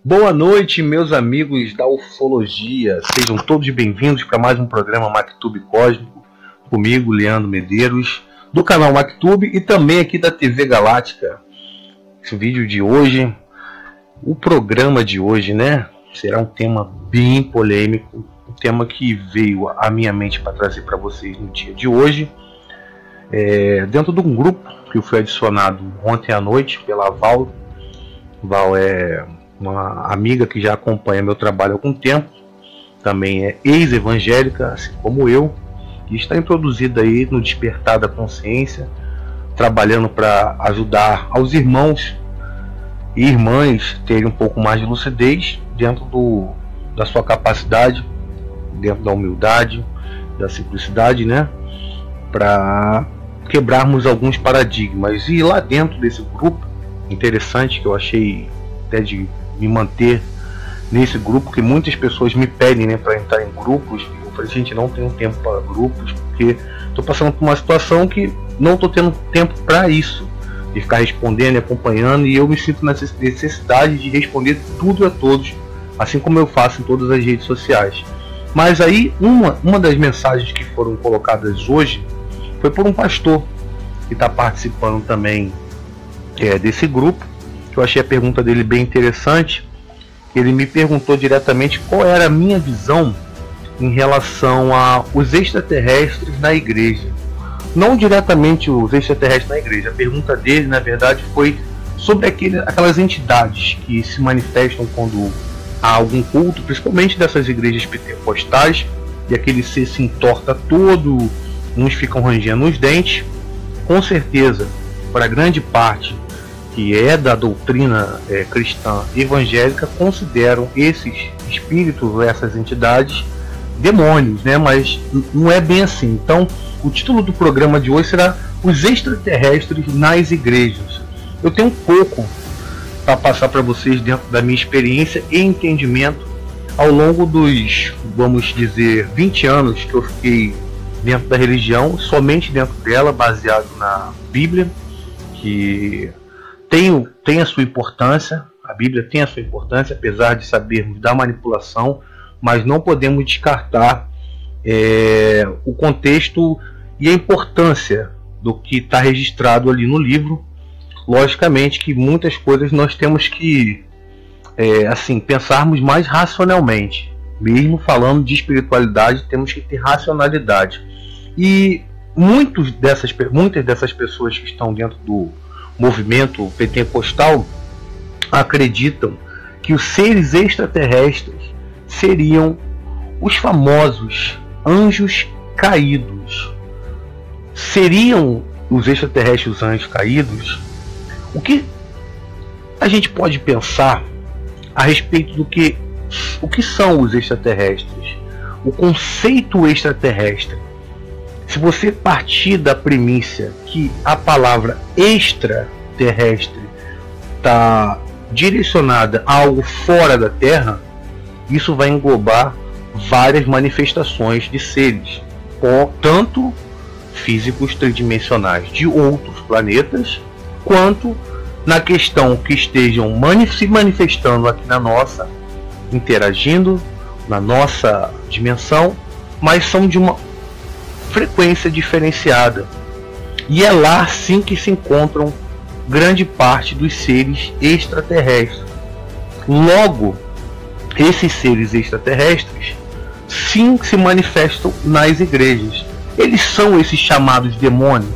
Boa noite, meus amigos da ufologia. Sejam todos bem-vindos para mais um programa MacTube Cósmico, comigo, Leandro Medeiros, do canal MacTube e também aqui da TV Galáctica. Esse vídeo de hoje, o programa de hoje, será um tema bem polêmico, um tema que veio à minha mente para trazer para vocês no dia de hoje, dentro de um grupo que eu fui adicionado ontem à noite pela Val. Val é uma amiga que já acompanha meu trabalho há algum tempo, também é ex-evangélica, assim como eu, e está introduzida aí no despertar da consciência, trabalhando para ajudar aos irmãos e irmãs terem um pouco mais de lucidez dentro da sua capacidade, dentro da humildade, da simplicidade, para quebrarmos alguns paradigmas. E lá dentro desse grupo, interessante, que eu achei até de me manter nesse grupo, que muitas pessoas me pedem para entrar em grupos. Eu falei, gente, não tenho tempo para grupos, porque estou passando por uma situação que não estou tendo tempo para isso, de ficar respondendo e acompanhando, e eu me sinto na necessidade de responder tudo a todos, assim como eu faço em todas as redes sociais. Mas aí uma das mensagens que foram colocadas hoje foi por um pastor que está participando também desse grupo. Eu achei a pergunta dele bem interessante. Ele me perguntou diretamente qual era a minha visão em relação aos extraterrestres na igreja. Não diretamente os extraterrestres na igreja. A pergunta dele, na verdade, foi sobre aquelas entidades que se manifestam quando há algum culto, principalmente dessas igrejas pentecostais, e aquele ser se entorta todo, uns ficam rangendo os dentes. Com certeza, para grande parte que é da doutrina cristã evangélica, consideram esses espíritos, essas entidades, demônios, mas não é bem assim. Então, o título do programa de hoje será Os Extraterrestres nas Igrejas. Eu tenho um pouco para passar para vocês dentro da minha experiência e entendimento ao longo dos, vamos dizer, 20 anos que eu fiquei dentro da religião, somente dentro dela, baseado na Bíblia, que tem a sua importância. A Bíblia tem a sua importância, apesar de sabermos da manipulação, mas não podemos descartar o contexto e a importância do que está registrado ali no livro. Logicamente que muitas coisas nós temos que pensarmos mais racionalmente. Mesmo falando de espiritualidade, temos que ter racionalidade. E muitas dessas pessoas que estão dentro do movimento pentecostal acreditam que os seres extraterrestres seriam os famosos anjos caídos. Seriam os extraterrestres os anjos caídos? O que a gente pode pensar a respeito do o que são os extraterrestres? O conceito extraterrestre. Se você partir da premissa que a palavra extraterrestre está direcionada a algo fora da Terra, isso vai englobar várias manifestações de seres, tanto físicos tridimensionais de outros planetas, quanto na questão que estejam se manifestando aqui na nossa, interagindo na nossa dimensão, mas são de uma frequência diferenciada, e é lá sim que se encontram grande parte dos seres extraterrestres. Logo, esses seres extraterrestres sim se manifestam nas igrejas. Eles são esses chamados demônios?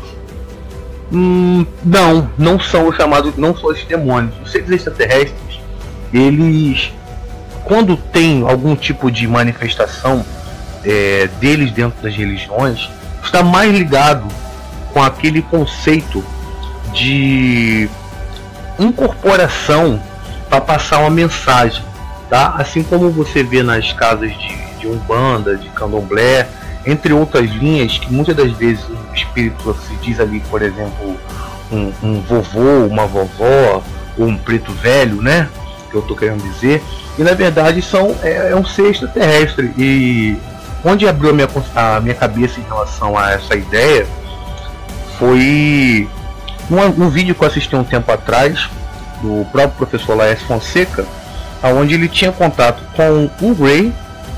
Não são os chamados, não são esses demônios. Os seres extraterrestres, eles, quando tem algum tipo de manifestação deles dentro das religiões, está mais ligado com aquele conceito de incorporação para passar uma mensagem, tá? Assim como você vê nas casas de Umbanda, de Candomblé, entre outras linhas, que muitas das vezes o espírito se diz ali, por exemplo, um vovô, uma vovó, ou um preto velho, que eu estou querendo dizer, e na verdade é um ser extraterrestre. E onde abriu a minha cabeça em relação a essa ideia foi um vídeo que eu assisti um tempo atrás, do próprio professor Laércio Fonseca, onde ele tinha contato com um Grey,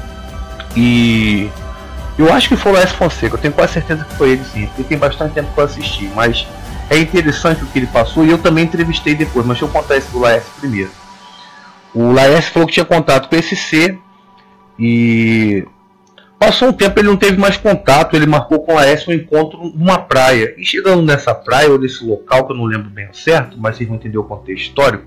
e eu acho que foi o Laércio Fonseca, eu tenho quase certeza que foi ele sim, porque tem bastante tempo que eu assisti, mas é interessante o que ele passou, e eu também entrevistei depois, mas deixa eu contar isso do Laércio primeiro. O Laércio falou que tinha contato com esse ser, e passou um tempo, ele não teve mais contato, ele marcou com o Laércio um encontro numa praia, e chegando nessa praia, ou nesse local, que eu não lembro bem certo, mas vocês vão entender o contexto histórico,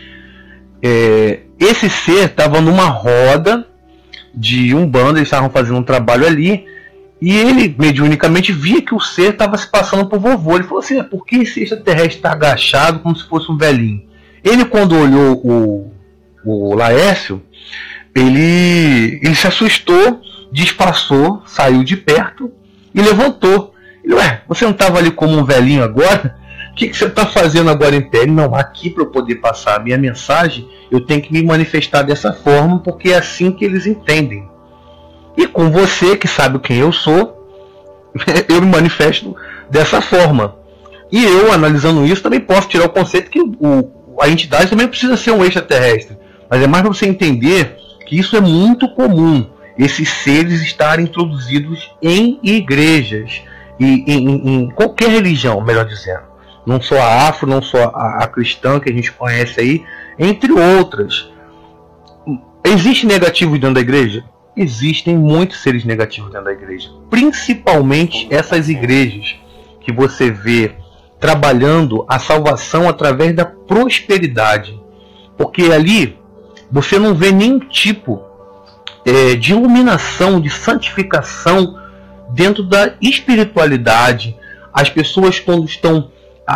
esse ser estava numa roda de Umbanda, eles estavam fazendo um trabalho ali, e ele mediunicamente via que o ser estava se passando por vovô. Ele falou assim: por que esse extraterrestre está agachado como se fosse um velhinho? Ele, quando olhou o Laércio, ele se assustou, disfarçou, saiu de perto e levantou. Ele: ué, você não estava ali como um velhinho agora? O que você está fazendo agora em pé? Ele: não, aqui, para eu poder passar a minha mensagem, eu tenho que me manifestar dessa forma, porque é assim que eles entendem. E com você, que sabe quem eu sou, eu me manifesto dessa forma. E eu, analisando isso, também posso tirar o conceito que a entidade também precisa ser um extraterrestre. Mas é mais para você entender que isso é muito comum, esses seres estarem introduzidos em igrejas, e em qualquer religião, melhor dizendo. Não só a afro, não só a cristã que a gente conhece aí, entre outras. Existe negativos dentro da igreja? Existem muitos seres negativos dentro da igreja, principalmente essas igrejas que você vê trabalhando a salvação através da prosperidade, porque ali você não vê nenhum tipo de iluminação, de santificação dentro da espiritualidade. As pessoas, quando estão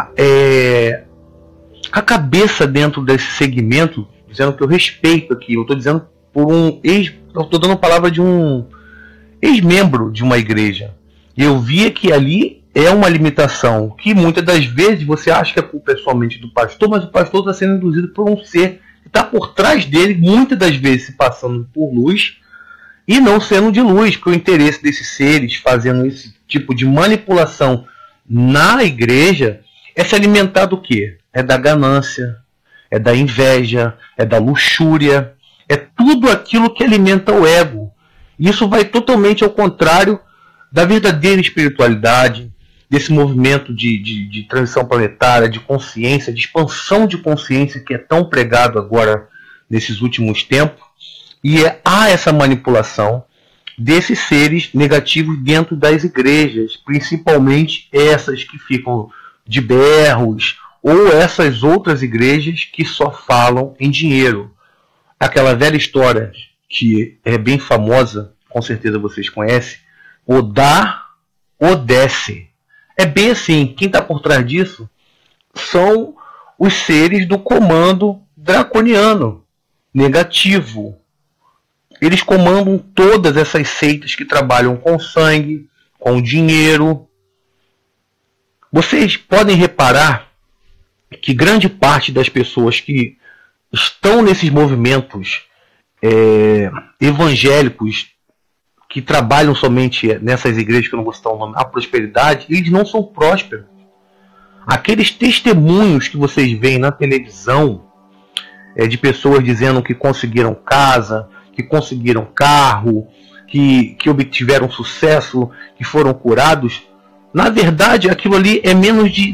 a cabeça dentro desse segmento, dizendo que eu respeito aqui, eu estou dizendo por eu estou dando a palavra de um ex-membro de uma igreja, e eu via que ali é uma limitação, que muitas das vezes você acha que é culpa somente do pastor, mas o pastor está sendo induzido por um ser que está por trás dele, muitas das vezes se passando por luz e não sendo de luz, porque o interesse desses seres fazendo esse tipo de manipulação na igreja é se alimentar do quê? É da ganância, é da inveja, é da luxúria, é tudo aquilo que alimenta o ego. Isso vai totalmente ao contrário da verdadeira espiritualidade, desse movimento de transição planetária, de consciência, de expansão de consciência que é tão pregado agora nesses últimos tempos. E há essa manipulação desses seres negativos dentro das igrejas, principalmente essas que ficam de berros, ou essas outras igrejas que só falam em dinheiro. Aquela velha história que é bem famosa, com certeza vocês conhecem, o dá, o desce. É bem assim, quem está por trás disso são os seres do comando draconiano, negativo. Eles comandam todas essas seitas que trabalham com sangue, com dinheiro. Vocês podem reparar que grande parte das pessoas que estão nesses movimentos evangélicos, que trabalham somente nessas igrejas, que eu não vou citar o nome, a prosperidade, eles não são prósperos. Aqueles testemunhos que vocês veem na televisão, de pessoas dizendo que conseguiram casa, que conseguiram carro, que obtiveram sucesso, que foram curados, na verdade aquilo ali é menos de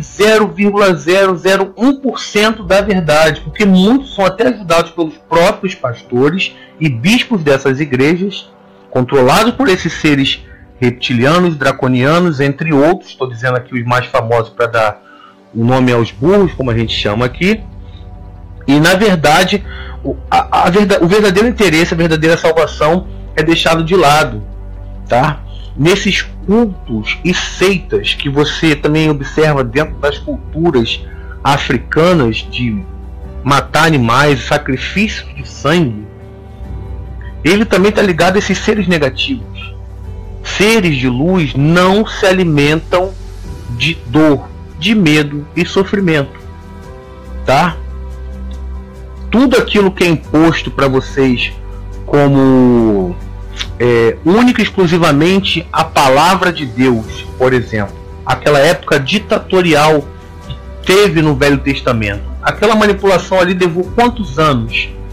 0,001% da verdade, porque muitos são até ajudados pelos próprios pastores e bispos dessas igrejas, controlados por esses seres reptilianos, draconianos, entre outros. Estou dizendo aqui os mais famosos para dar o nome aos burros, como a gente chama aqui. E na verdade o verdadeiro interesse, a verdadeira salvação é deixado de lado, tá? Nesses cultos e seitas que você também observa dentro das culturas africanas, de matar animais, sacrifício de sangue, ele também está ligado a esses seres negativos. Seres de luz não se alimentam de dor, de medo e sofrimento, tá? Tudo aquilo que é imposto para vocês como única e exclusivamente a palavra de Deus, por exemplo, aquela época ditatorial que teve no Velho Testamento, aquela manipulação ali levou quantos anos?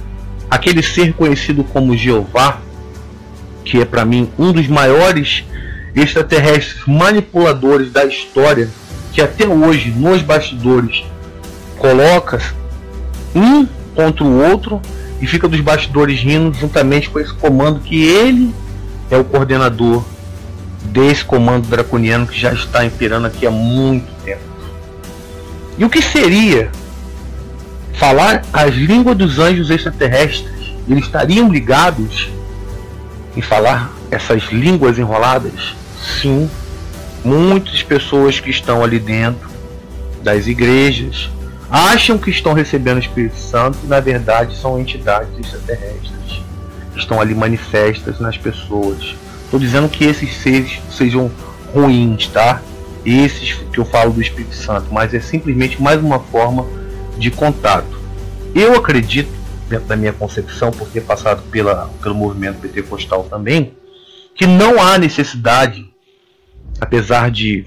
aquele ser conhecido como Jeová, que é para mim um dos maiores extraterrestres manipuladores da história, que até hoje nos bastidores coloca um contra o outro e fica dos bastidores rindo juntamente com esse comando, que ele é o coordenador desse comando draconiano que já está imperando aqui há muito tempo. E o que seria falar as línguas dos anjos extraterrestres? Eles estariam ligados em falar essas línguas enroladas? Sim, muitas pessoas que estão ali dentro das igrejas acham que estão recebendo o Espírito Santo e na verdade são entidades extraterrestres que estão ali manifestas nas pessoas. Estou dizendo que esses seres sejam ruins, tá? Esses que eu falo do Espírito Santo, mas é simplesmente mais uma forma de contato. Eu acredito, dentro da minha concepção, por ter passado pelo movimento pentecostal também, que não há necessidade, apesar de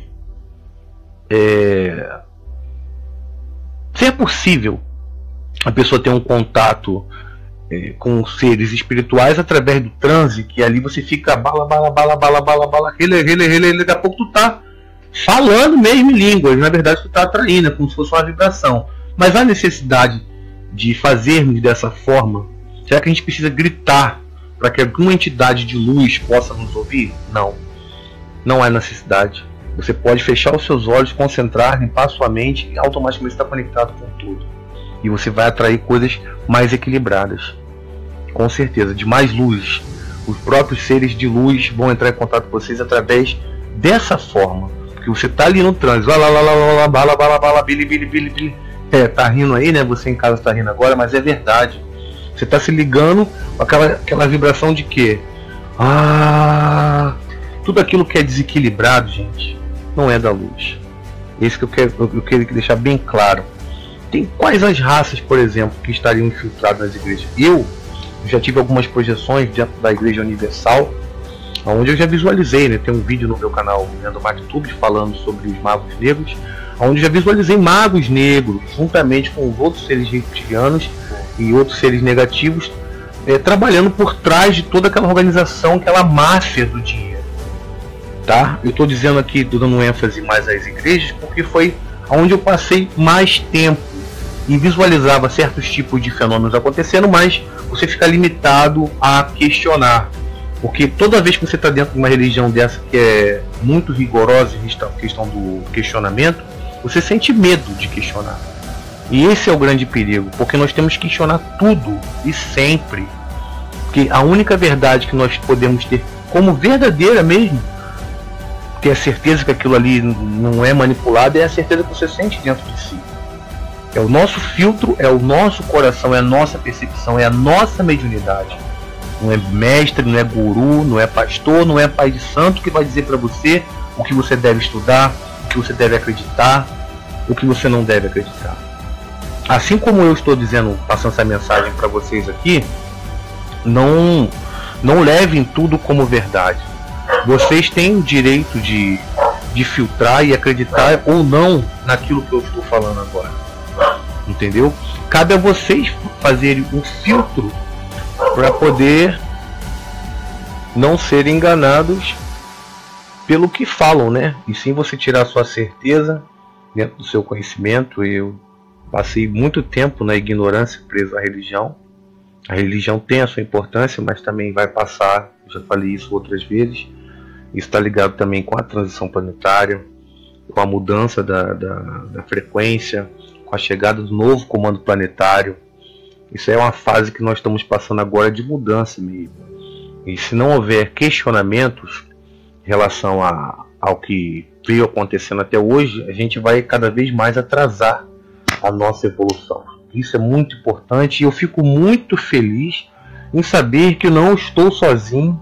ser possível a pessoa ter um contato com seres espirituais através do transe, que ali você fica bala, daqui a pouco tu tá falando mesmo em línguas, na verdade tu tá atraindo, é como se fosse uma vibração. Mas há necessidade de fazermos dessa forma? Será que a gente precisa gritar para que alguma entidade de luz possa nos ouvir? Não, não há necessidade. Você pode fechar os seus olhos, concentrar, limpar sua mente e automaticamente está conectado com tudo. E você vai atrair coisas mais equilibradas. Com certeza, de mais luz. Os próprios seres de luz vão entrar em contato com vocês através dessa forma. Porque você está ali no trânsito. Bili. Tá rindo aí, né? Você em casa está rindo agora, mas é verdade. Você está se ligando com aquela vibração de quê? Tudo aquilo que é desequilibrado, gente, não é da luz. Isso que eu quero deixar bem claro. Tem quais as raças, por exemplo, que estariam infiltradas nas igrejas? Eu já tive algumas projeções dentro da Igreja Universal, onde eu já visualizei, né? Tem um vídeo no meu canal do MacTube falando sobre os magos negros, onde eu já visualizei magos negros, juntamente com os outros seres reptilianos e outros seres negativos, trabalhando por trás de toda aquela organização, aquela máfia do dinheiro. Tá? Eu estou dizendo aqui, estou dando ênfase mais às igrejas, porque foi onde eu passei mais tempo e visualizava certos tipos de fenômenos acontecendo, mas você fica limitado a questionar, porque toda vez que você está dentro de uma religião dessa que é muito rigorosa em questão do questionamento, você sente medo de questionar. E esse é o grande perigo, porque nós temos que questionar tudo e sempre, porque a única verdade que nós podemos ter como verdadeira mesmo, ter a certeza que aquilo ali não é manipulado, é a certeza que você sente dentro de si. É o nosso filtro, é o nosso coração, é a nossa percepção, é a nossa mediunidade. Não é mestre, não é guru, não é pastor, não é pai de santo que vai dizer para você o que você deve estudar, o que você deve acreditar, o que você não deve acreditar. Assim como eu estou dizendo, passando essa mensagem para vocês aqui, não levem tudo como verdade. Vocês têm o direito de filtrar e acreditar ou não naquilo que eu estou falando agora. Entendeu? Cabe a vocês fazerem um filtro para poder não serem enganados pelo que falam, né? E sim você tirar sua certeza dentro do seu conhecimento. Eu passei muito tempo na ignorância, preso à religião. A religião tem a sua importância, mas também vai passar. Já falei isso outras vezes. Isso está ligado também com a transição planetária, com a mudança da frequência, com a chegada do novo comando planetário. Isso é uma fase que nós estamos passando agora de mudança mesmo. E se não houver questionamentos em relação ao que veio acontecendo até hoje, a gente vai cada vez mais atrasar a nossa evolução. Isso é muito importante e eu fico muito feliz em saber que eu não estou sozinho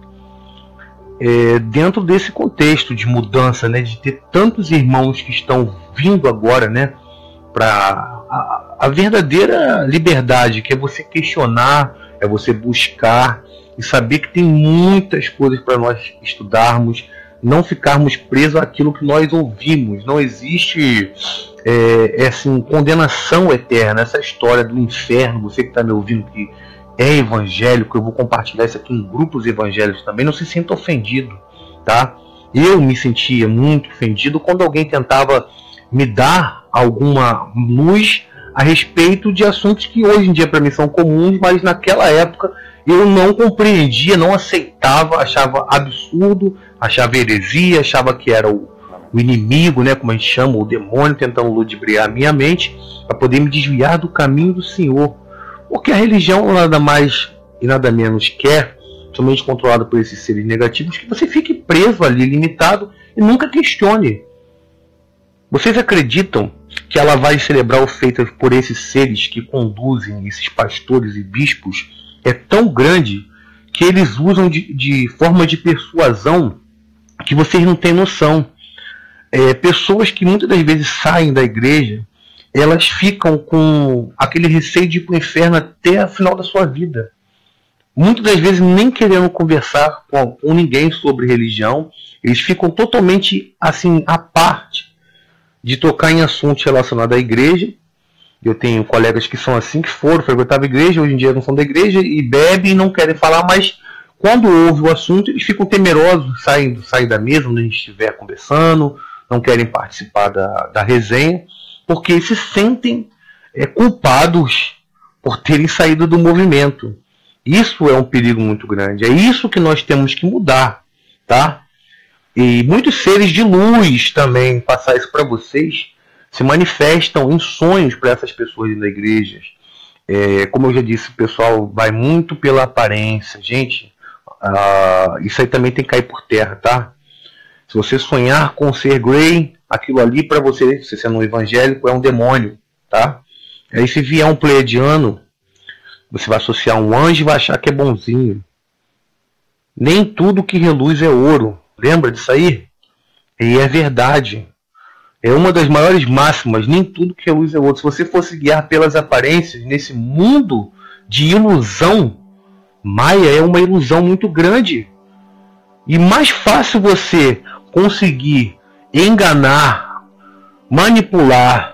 dentro desse contexto de mudança, né, de ter tantos irmãos que estão vindo agora, né, para a verdadeira liberdade, que é você questionar, é você buscar e saber que tem muitas coisas para nós estudarmos, não ficarmos presos àquilo que nós ouvimos. Não existe assim, condenação eterna. Essa história do inferno, você que está me ouvindo, que é evangélico, eu vou compartilhar isso aqui em grupos evangélicos também, não se sinta ofendido, tá? Eu me sentia muito ofendido quando alguém tentava me dar alguma luz a respeito de assuntos que hoje em dia para mim são comuns, mas naquela época eu não compreendia, não aceitava, achava absurdo, achava heresia, achava que era o inimigo, né, como a gente chama, o demônio tentando ludibriar a minha mente para poder me desviar do caminho do Senhor. Porque a religião nada mais e nada menos quer, somente controlada por esses seres negativos, que você fique preso ali, limitado e nunca questione. Vocês acreditam que a lavagem cerebral feita por esses seres que conduzem, esses pastores e bispos, é tão grande que eles usam de forma de persuasão que vocês não têm noção. Pessoas que muitas das vezes saem da igreja, elas ficam com aquele receio de ir para o inferno até o final da sua vida. Muitas das vezes nem querendo conversar com ninguém sobre religião, eles ficam totalmente assim à parte de tocar em assuntos relacionados à igreja. Eu tenho colegas que são assim, que frequentavam a igreja, hoje em dia não são da igreja, e bebem e não querem falar, mas quando ouve o assunto, eles ficam temerosos, saem da mesa onde a gente estiver conversando, não querem participar da resenha, porque se sentem culpados por terem saído do movimento. Isso é um perigo muito grande, é isso que nós temos que mudar, tá? E muitos seres de luz também, passar isso para vocês, se manifestam em sonhos para essas pessoas da igreja. Como eu já disse, o pessoal vai muito pela aparência. Gente, isso aí também tem que cair por terra, tá? Se você sonhar com ser Grey, aquilo ali para você sendo um evangélico, é um demônio, tá? Aí se vier um pleiadiano, você vai associar um anjo e vai achar que é bonzinho. Nem tudo que reluz é ouro. Lembra disso aí? E é verdade. É uma das maiores máximas. Nem tudo que reluz é ouro. Se você fosse guiar pelas aparências nesse mundo de ilusão, Maia é uma ilusão muito grande. E mais fácil você conseguir enganar, manipular,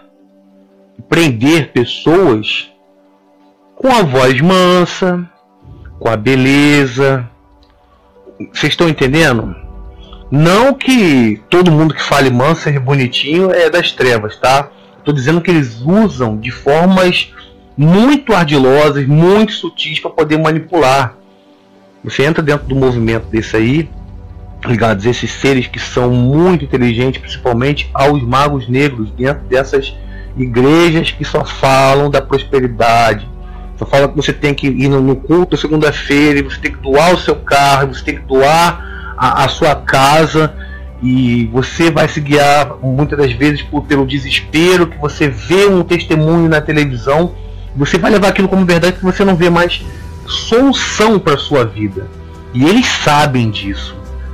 prender pessoas com a voz mansa, com a beleza. Vocês estão entendendo? Não que todo mundo que fale manso seja bonitinho é das trevas, tá? Estou dizendo que eles usam de formas muito ardilosas, muito sutis para poder manipular. Você entra dentro do movimento desse aí, ligados a esses seres que são muito inteligentes, principalmente aos magos negros, dentro dessas igrejas que só falam da prosperidade, só falam que você tem que ir no culto segunda-feira, você tem que doar o seu carro, você tem que doar a sua casa, e você vai se guiar muitas das vezes pelo desespero que você vê um testemunho na televisão, você vai levar aquilo como verdade, que você não vê mais solução para a sua vida, e eles sabem disso.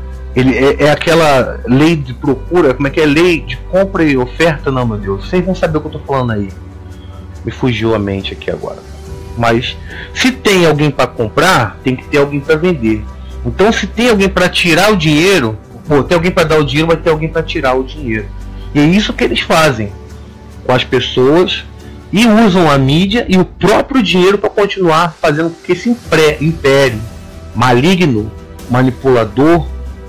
É aquela lei de procura, como é que é? Lei de compra e oferta? Não, meu Deus, vocês vão saber o que eu estou falando aí. Me fugiu a mente aqui agora. Mas se tem alguém para comprar, tem que ter alguém para vender. Então, se tem alguém para tirar o dinheiro, tem alguém para dar o dinheiro, vai ter alguém para tirar o dinheiro. E é isso que eles fazem com as pessoas, e usam a mídia e o próprio dinheiro para continuar fazendo com que esse império maligno, manipulador,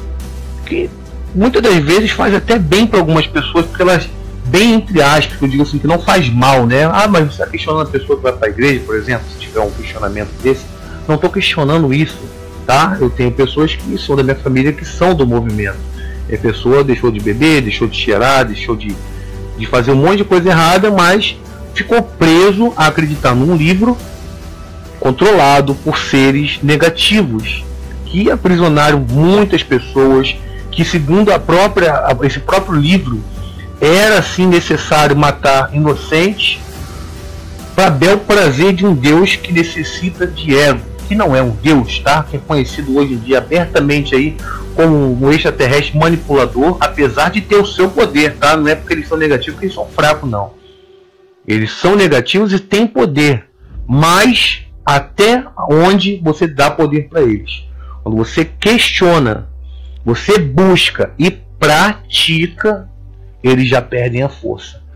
que muitas das vezes faz até bem para algumas pessoas, porque elas, bem entre aspas, eu digo assim, que não faz mal, né? Ah, mas você está questionando a pessoa que vai para a igreja, por exemplo, se tiver um questionamento desse. Não estou questionando isso, tá? Eu tenho pessoas que são da minha família que são do movimento. A pessoa deixou de beber, deixou de cheirar, deixou de fazer um monte de coisa errada, mas ficou preso a acreditar num livro controlado por seres negativos que aprisionaram muitas pessoas, que segundo esse próprio livro era assim necessário matar inocentes para bel prazer de um Deus que necessita de ego, que não é um Deus, tá? Que é conhecido hoje em dia abertamente aí como um extraterrestre manipulador, apesar de ter o seu poder, tá? Não é porque eles são negativos que eles são fracos, não. Eles são negativos e têm poder, mas até onde você dá poder para eles? Quando você questiona, você busca e pratica, eles já perdem a força.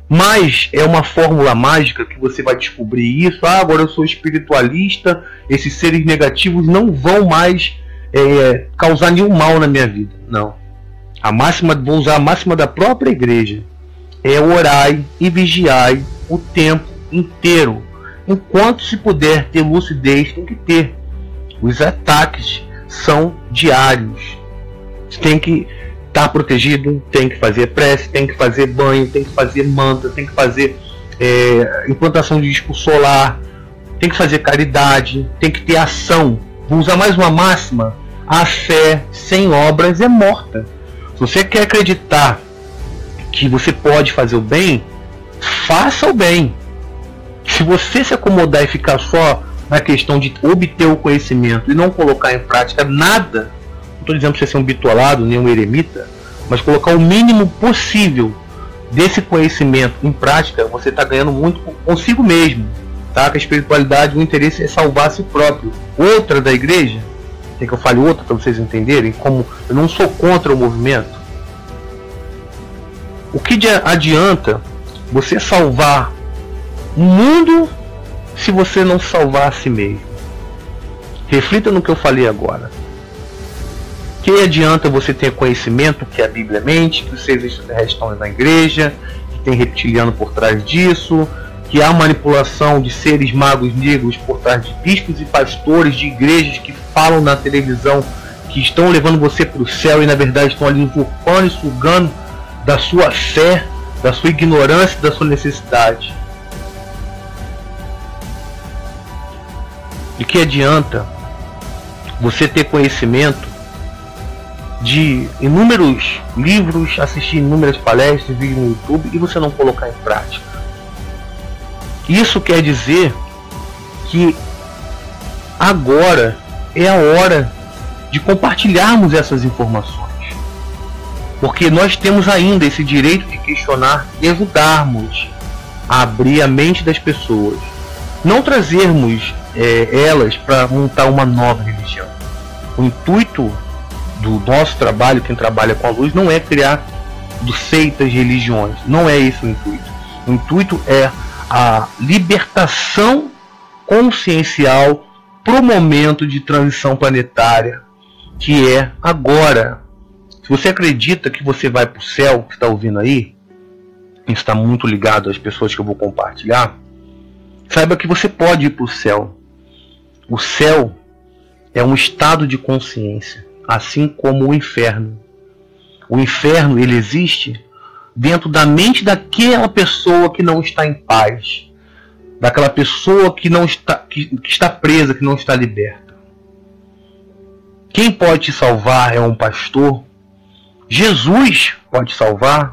Mas é uma fórmula mágica que você vai descobrir isso. Ah, agora eu sou espiritualista, esses seres negativos não vão mais causar nenhum mal na minha vida. Não. A máxima, vou usar a máxima da própria igreja. É orai e vigiai o tempo inteiro. Enquanto se puder ter lucidez, tem que ter. Os ataques são diários. Você tem que estar protegido, tem que fazer prece, tem que fazer banho, tem que fazer mantra, tem que fazer implantação de disco solar, tem que fazer caridade, tem que ter ação. Vou usar mais uma máxima: a fé sem obras é morta. Se você quer acreditar que você pode fazer o bem, faça o bem. Se você se acomodar e ficar só na questão de obter o conhecimento e não colocar em prática nada, não estou dizendo para você ser um bitolado, nem um eremita, mas colocar o mínimo possível desse conhecimento em prática, você está ganhando muito consigo mesmo. Tá? Que a espiritualidade, o interesse é salvar a si próprio. Outra da igreja, quer que eu fale outra para vocês entenderem como eu não sou contra o movimento? O que adianta você salvar o mundo se você não salvar a si mesmo? Reflita no que eu falei agora. Que adianta você ter conhecimento que a Bíblia mente, que os seres extraterrestres estão na igreja, que tem reptiliano por trás disso, que há manipulação de seres magos negros por trás de bispos e pastores de igrejas que falam na televisão que estão levando você para o céu e na verdade estão ali usurpando e sugando da sua fé, da sua ignorância, da sua necessidade. De que adianta você ter conhecimento de inúmeros livros, assistir inúmeras palestras, vídeos no YouTube e você não colocar em prática? Isso quer dizer que agora é a hora de compartilharmos essas informações, porque nós temos ainda esse direito de questionar e ajudarmos a abrir a mente das pessoas, não trazermos elas para montar uma nova religião. O intuito do nosso trabalho, quem trabalha com a luz, não é criar seitas, religiões, não é esse o intuito. O intuito é a libertação consciencial para o momento de transição planetária, que é agora. Se você acredita que você vai para o céu, que está ouvindo aí, está muito ligado às pessoas que eu vou compartilhar, saiba que você pode ir para o céu. O céu é um estado de consciência, assim como o inferno. O inferno, ele existe dentro da mente daquela pessoa que não está em paz, daquela pessoa que não está, que está presa, que não está liberta. Quem pode te salvar é um pastor. Jesus pode salvar.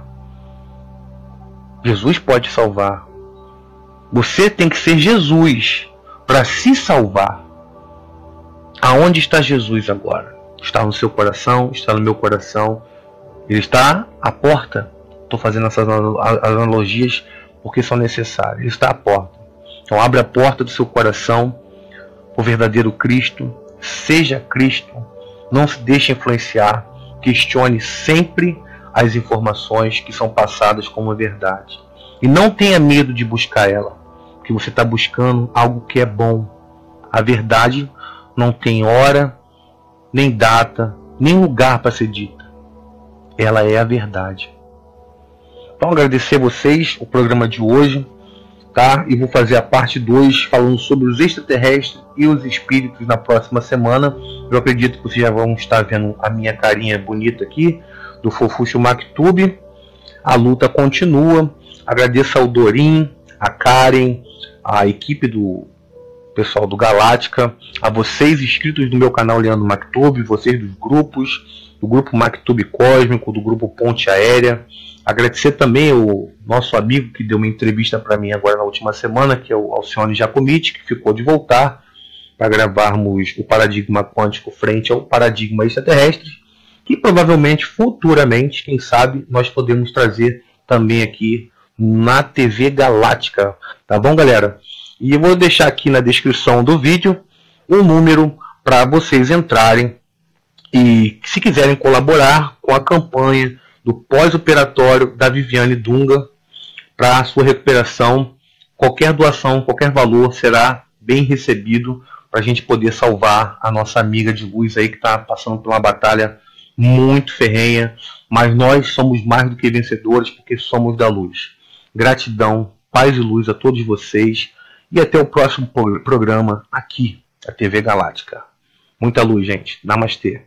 Jesus pode salvar. Você tem que ser Jesus para se salvar. Aonde está Jesus agora? Está no seu coração, está no meu coração. Ele está à porta. Estou fazendo essas analogias porque são necessárias. Ele está à porta. Então abre a porta do seu coração, o verdadeiro Cristo. Seja Cristo. Não se deixe influenciar. Questione sempre as informações que são passadas como verdade. E não tenha medo de buscar ela, porque você está buscando algo que é bom. A verdade não tem hora, nem data, nem lugar para ser dita. Ela é a verdade. Então agradecer a vocês o programa de hoje, tá? E vou fazer a parte 2 falando sobre os extraterrestres e os espíritos na próxima semana. Eu acredito que vocês já vão estar vendo a minha carinha bonita aqui do Fofuxo MacTube. A luta continua. Agradeço ao Dorim, a Karen, a equipe do pessoal do Galáctica, a vocês inscritos no meu canal Leandro MacTube, vocês dos grupos, do grupo MacTube Cósmico, do grupo Ponte Aérea. Agradecer também o nosso amigo que deu uma entrevista para mim agora na última semana, que é o Alcione Giacomitti, que ficou de voltar para gravarmos o paradigma quântico frente ao paradigma extraterrestre, que provavelmente, futuramente, quem sabe, nós podemos trazer também aqui na TV Galáctica. Tá bom, galera? E eu vou deixar aqui na descrição do vídeo um número para vocês entrarem e, se quiserem colaborar com a campanha do pós-operatório da Viviane Dunga, para a sua recuperação. Qualquer doação, qualquer valor será bem recebido para a gente poder salvar a nossa amiga de luz aí que está passando por uma batalha muito ferrenha, mas nós somos mais do que vencedores porque somos da luz. Gratidão, paz e luz a todos vocês e até o próximo programa aqui da TV Galáctica. Muita luz, gente. Namastê.